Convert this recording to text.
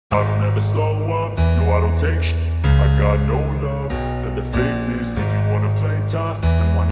I don't ever slow up, no I don't take sh. I got no love for the fakeness.